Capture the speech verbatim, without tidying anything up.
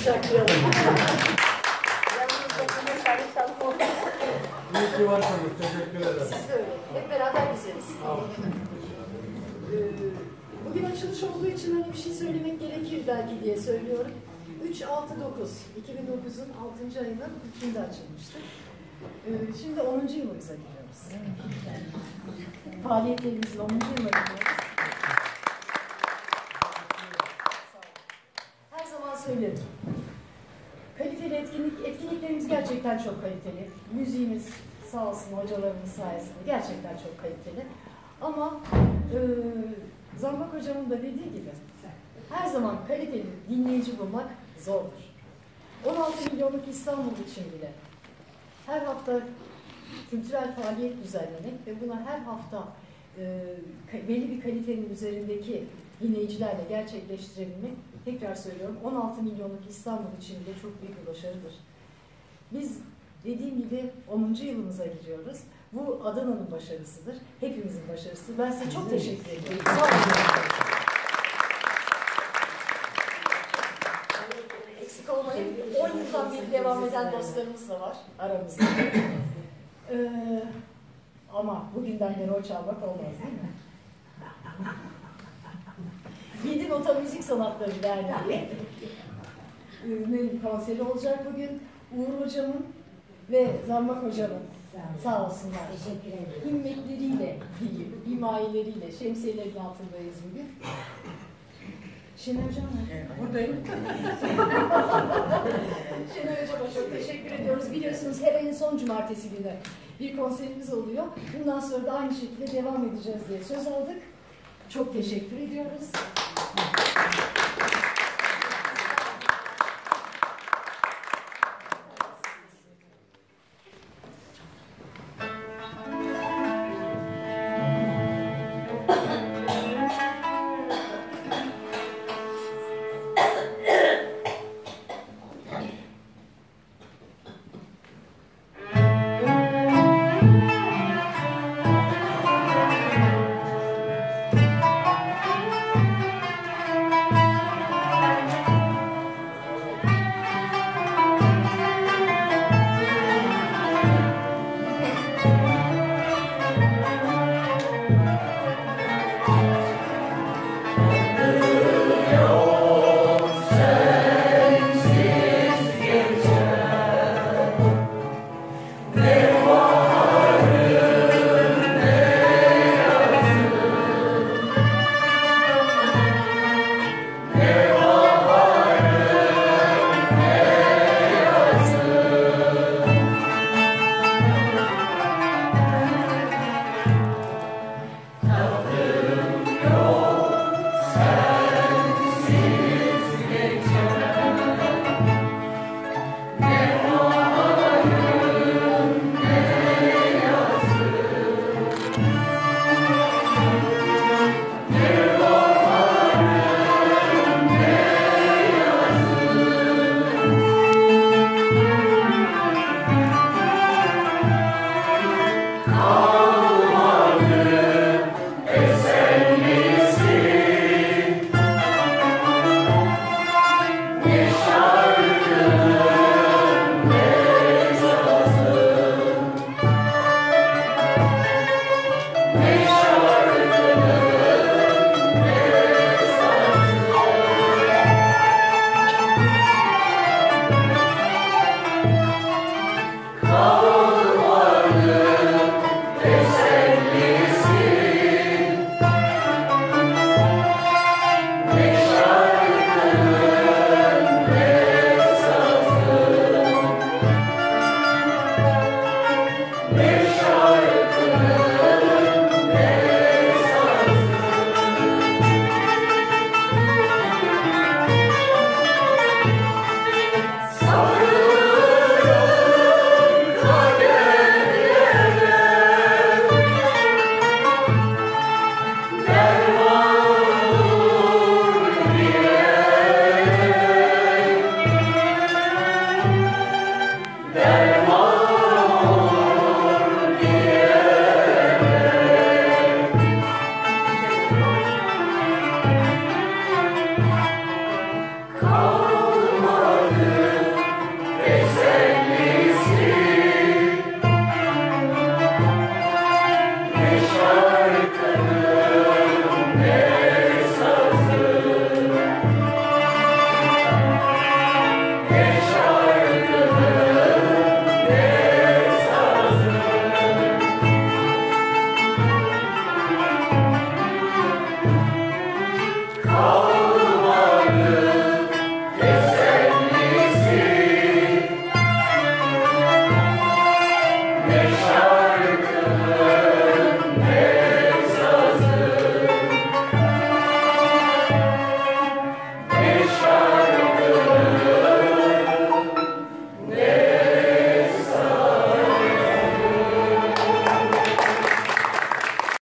alkışlayalım. Yanımızdaki meşale çalma oldu. İyi ki varsınız. Teşekkür ederim. Siz de öyle. Hep beraber güzeliz. Ee, bugün açılış olduğu için hani bir şey söylemek gerekir belki diye söylüyorum. üç altı dokuz iki bin dokuz'un altıncı ayının üçünde açılmıştı. Ee, şimdi onuncu yılımıza giriyoruz. Faaliyetlerimizin onuncu yılına giriyoruz. Her zaman söylerim. Kaliteli etkinlik, etkinliklerimiz gerçekten çok kaliteli. Müziğimiz sağ olsun hocalarımız sayesinde gerçekten çok kaliteli. Ama e, Zambak hocamın da dediği gibi her zaman kaliteli dinleyici bulmak zordur. on altı milyonluk İstanbul için bile her hafta kültürel faaliyet düzenlemek ve buna her hafta e, belli bir kalitenin üzerindeki dinleyicilerle gerçekleştirebilmek, tekrar söylüyorum, on altı milyonluk İstanbul için bile çok büyük bir başarıdır. Biz dediğim gibi onuncu yılımıza giriyoruz. Bu Adana'nın başarısıdır. Hepimizin başarısı. Ben size çok teşekkür ederim. Sağ olun. Eksik olmayın. on yıldan beri devam eden dostlarımız da var aramızda. Ee, ama bugünden beri o çalmak olmaz değil mi? Yedi Nota Müzik Sanatları Derneği konseri olacak bugün. Uğur Hocam'ın ve Zambak Hocam'ın sağ olsunlar himmetleriyle, himayeleriyle, şemsiyelerin altındayız bugün. Şener Hocam nerede? Buradayım. Şener Hocam'a çok teşekkür ediyoruz. Biliyorsunuz her ayın son cumartesi günü bir konserimiz oluyor. Bundan sonra da aynı şekilde devam edeceğiz diye söz aldık. Çok teşekkür ediyoruz. Thank you. Kal